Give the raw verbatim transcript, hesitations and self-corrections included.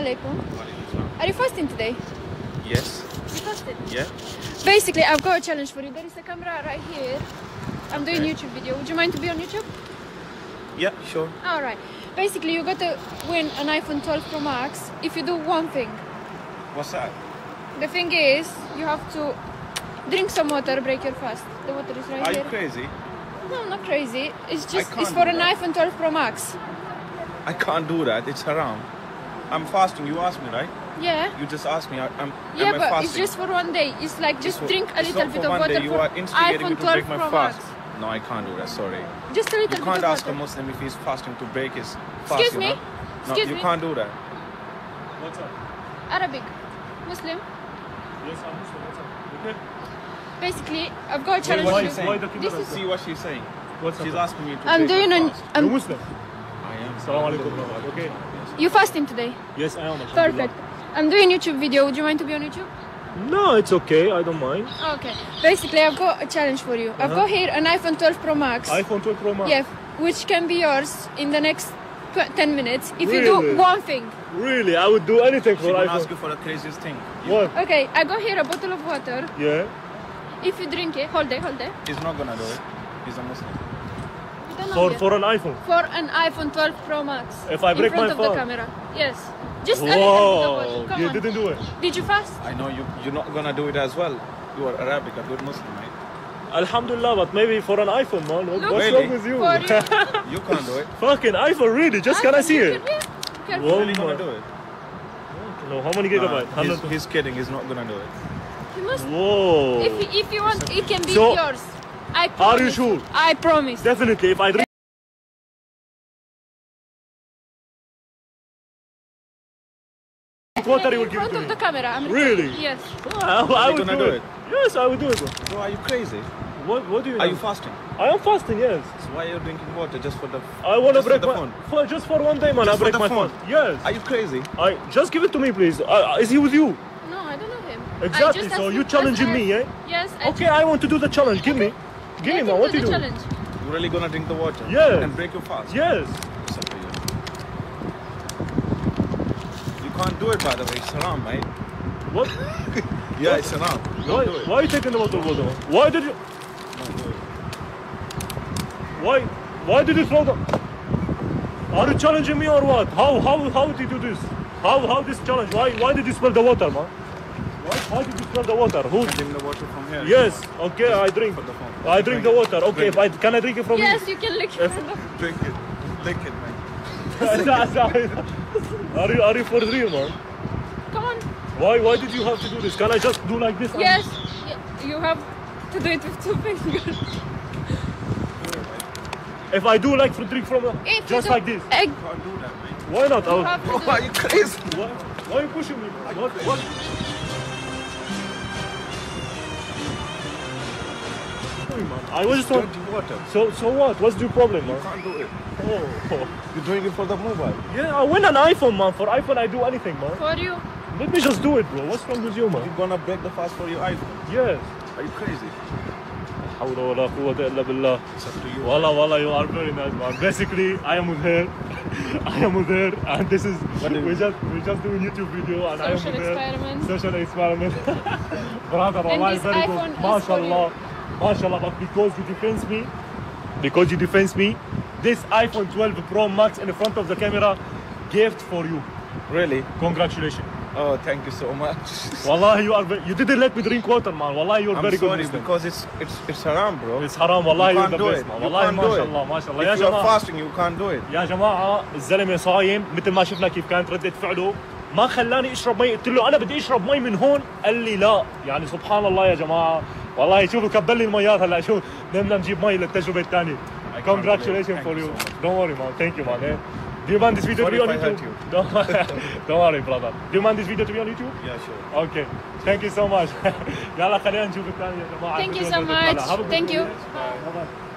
alaikum. Are you fasting today? Yes. You fasted? Yeah. Basically, I've got a challenge for you. There is a camera right here. I'm doing Okay. YouTube video. Would you mind to be on YouTube? Yeah, sure. All right. Basically, you got to win an iPhone twelve Pro Max if you do one thing. What's that? The thing is, you have to drink some water, break your fast. The water is right Are here. you crazy? No, not crazy. It's just can't it's for do an that. iPhone twelve Pro Max. I can't do that. It's haram. I'm fasting. You asked me, right? Yeah. You just asked me. I, I'm. Yeah, am I but fasting? it's just for one day. It's like just It's for- drink a it's little not bit for of one water day. You for are instigating iPhone me to twelve break my Pro fast. Max. No, I can't do that. Sorry. Just a little You bit can't of ask a water. Muslim if he's fasting to break his fast. Excuse you me? know? No, Excuse you me? can't do that. What's up? Arabic, Muslim. Yes, I'm Muslim. What's up? Okay. Basically, I've got a challenge what for are you. you saying? Why the This camera? is See what she's saying. What's She's up? asking me to I'm break doing my an. fast. You're I'm, Muslim. I am. Assalamu alaikum, brother. Okay. you fasting today? Yes, I am. alhamdulillah. Perfect. I'm doing YouTube video. Would you mind to be on YouTube? No, it's okay. I don't mind. Okay. Basically, I've got a challenge for you. I've Uh-huh. got here an iPhone twelve Pro Max. iPhone twelve Pro Max. Yeah, which can be yours in the next tw- ten minutes if you Really? do one thing. Really, I would do anything She for gonna iPhone. ask you for the craziest thing. You- What? Okay, I got here a bottle of water. Yeah. If you drink it, hold it, hold it. He's not gonna do it. He's a Muslim. You don't know For yet. for an iPhone. For an iPhone twelve Pro Max. If I break in front my of phone? the camera. Yes. Just a little bit of Whoa! water. Come You on. didn't do it. Did you fast? I know you. You're not gonna do it as well. You are Arabic, a good Muslim, right? Alhamdulillah, but maybe for an iPhone, man. What, Look. what's Really? wrong with you? For you. You can't do it. Fucking iPhone, really? Just can I see it? Yeah. Careful. Whoa. Really gonna do it? No, how many Nah, gigabytes? he's, Hundred- he's kidding. He's not gonna do it. You must. Whoa. If, you- if you want, it can be So- yours. I promise. Are you sure? I promise. Definitely, if I drink water, you will in give it front to of me. the camera. I'm Really? recording. Yes. I, I you would gonna do, do it. it? Yes, I would do it. Bro. Bro, are you crazy? What, what do you Are know? you fasting? I am fasting, yes. So why are you drinking water just for the? I want to just for break the my phone? for, just for one day, man. Just I for break the my phone? phone. Yes. Are you crazy? I just give it to me, please. Uh, is he with you? No, I don't know him. I Exactly. just So asked you him- challenging I- me, yeah? Yes. I Okay, I want to do the challenge. Give me, give Let me, him man. What do you the do? challenge. You really gonna drink the water? Yes. And break your fast? Yes. It's up to you. You can't do it, by the way. It's haram, mate. What? Yeah, it's haram. Don't Why? do it. Why are you taking the water, water? Why did you? Don't do it. Why? Why did you throw the? Are you challenging me or what? How? How? How did you do this? How? How this challenge? Why? Why did you spill the water, man? Why? Why did you spill the water? Who? Drink the water from here. Yes. Okay, I drink. For the phone. I drink the water. Okay, if I can I drink it from Yes, you can lick it. If- from the- Drink it. Lick it, man. you? Are you? Are you for real, man? Come on. Why? Why did you have to do this? Can I just do like this? and- Yes. y- You have to do it with two fingers. If I do like for drink from If you just do- like this, Egg. You can't do that, mate. why not? You I'll- have to Bro, do are it. you crazy? Why, why are you pushing me? What? What? Sorry, man. I was just want. Dirty water. So so what? What's the problem, You man? can't do it. Oh, You're doing it for the mobile. yeah. I win an iPhone, man. For iPhone, I do anything, man. For you. Let me just do it, bro. What's wrong with you, man? You're gonna break the fast for your iPhone. Yes. Are you crazy? حول ولا قوة إلا بالله. It's up to you. Wallah, wallah, you are very nice, man. Basically, I am with her. I am with her, and this is What do we you- just we just doing YouTube video, and I am Social with her. experiment. Social experiment. Brother, And wallah, this very iPhone good. is for you. MashaAllah, MashaAllah. But because you defense me, because you defense me, this iPhone twelve Pro Max in front of the camera, gift for you. Really? Congratulations. Oh, thank you so much. Wallah, you are. Very, you didn't let me drink water, man. Wallah, you are I'm very sorry good. Muslim. because it's it's it's haram, bro. It's haram. Wallah, You you're can't the do best, it. man. You Wallah, can't do it. MashaAllah, MashaAllah. يا If you're جماعة. fasting, you can't do it. يا جماعة الزلمة صايم مثل ما شفنا كيف كانت ردة فعله ما خلاني اشرب مي قلت له انا بدي اشرب مي من هون قال لي لا يعني سبحان الله يا جماعة والله شوفوا كبل لي الميات هلا شوف بدنا نجيب مي للتجربة الثانية. Congratulations Thank for you you. so much. Don't worry man. Thank you man. Eh? Do you want this video Sorry to be on if I YouTube? hurt you. Don't, don't worry brother. Do you want this video to be on YouTube? Yeah, sure. Okay. Thank you so much. يلا خلينا نشوف الثانية يا جماعة. Thank you so much. Have a good Thank day. you. Bye. Bye.